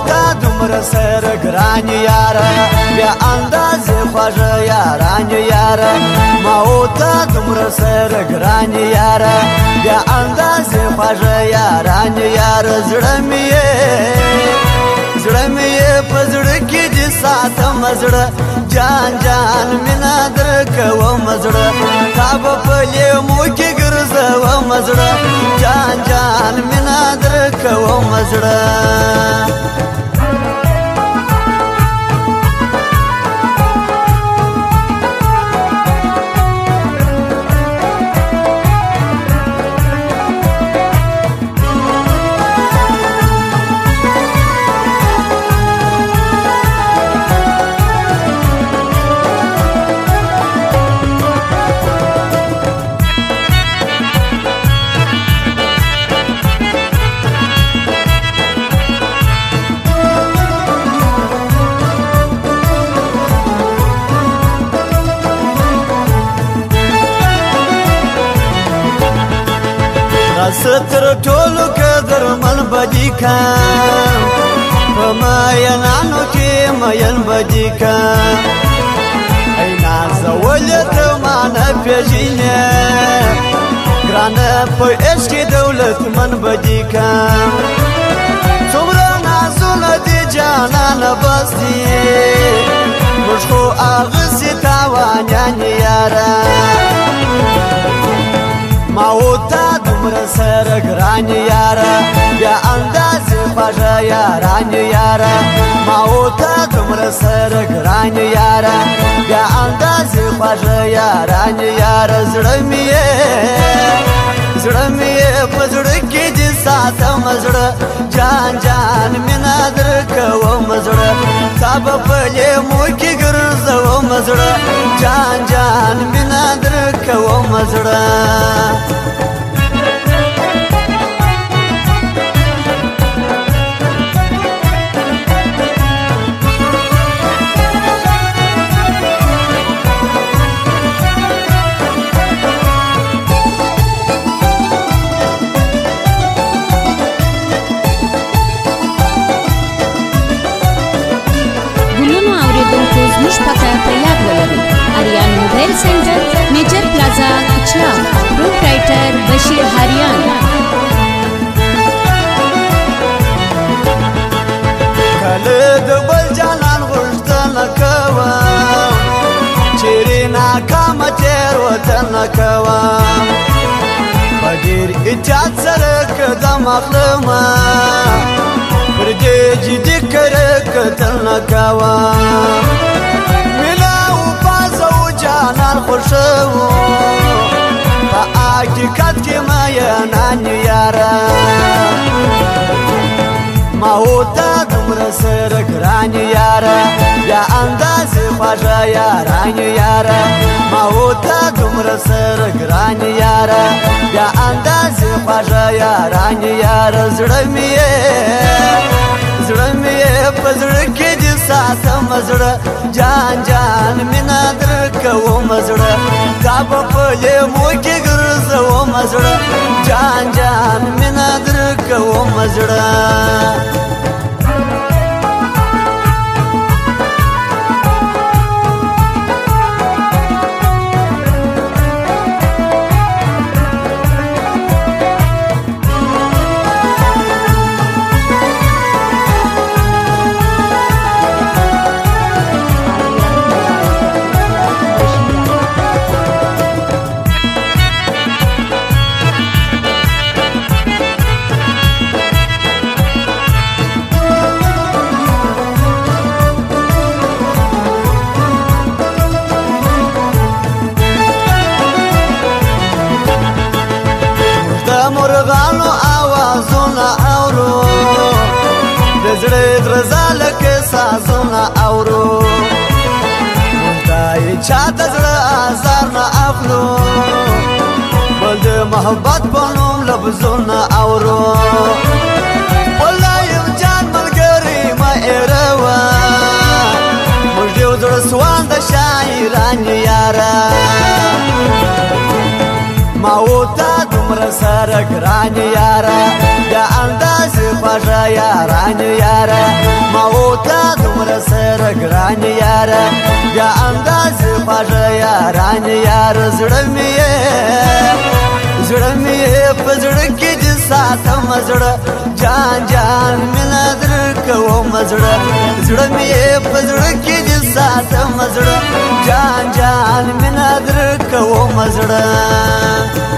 تا دومره سره ګران یاره بیا اندازې خوږه یاران یاره ما او تا دومره سره ګران یاره بیا اندازې خوږه یاران یاره زړه مې یې په زړه کې دې ساتم زړه جان جان مینه درکوم زړه تا به په لیمو کې ګرځوم زړه جان جان مینه درکوم زړه ستر ټولو قدر من بدی کام په مینانو کې مین بدی کام ای نازولې ته ما نه پېژنې ګرانه په عشق دولت من بدی کام څومره نازونه دي جانان بس دي موږ خو اغسې تاوانیان یاره ما او تا دومره سره ګران یاره بیا اندازې خوږه یاران یاره ما او تا دومره سره ګران یاره بیا اندازې خوږه یاران یاره زړه مې په زړه کې دې ساتم زړه جان جان مینه درکوم زړه تا به په لیمو کې ګرځوم زړه جان جان مینه درکوم زړه Aryan mobile centre major plaza कचरा proprietor Bashir हरियान خالد بل جانان غشتن کوا چیرې ناکامه تېروتن کوا په ډېر احتیاط سره قدم اخلمه پر دې جدي کړه کتل کوا جانان خوشو په حقیقت کې مینان یاره ما او تا دومره سره ګران یاره بیا اندازې خوږه یاران یاره ما او تا دومره سره ګران یاره بیا اندازې خوږه یاران یاره زړه مې په زړه کې دې ساتم زړه جان جان مینه درکوم زړه تا به په لیمو کې ګرځوم زړه جان جان مینه درکوم زړه مرغانو آوازونه اورو د زړه درزا لکه سازونه اورو خدای چاته زړه آزار نه اخلو بل د محبت په نوم لفظونه اورو والله یم جان ملګري ما ایروا موږ یو زړه سوان د شاعران یاره ما او تا دومره سره ګران یاره بیا اندازې خوږه یاران یاره ما وته دومره سره ګران یاره بیا اندازې خوږه یاران یاره زړه مې په زړه کې دې ساتم زړه جان جان مینه درکوم زړه زړه مې په زړه کې دې ساتم زړه جان جان مینه درکوم زړه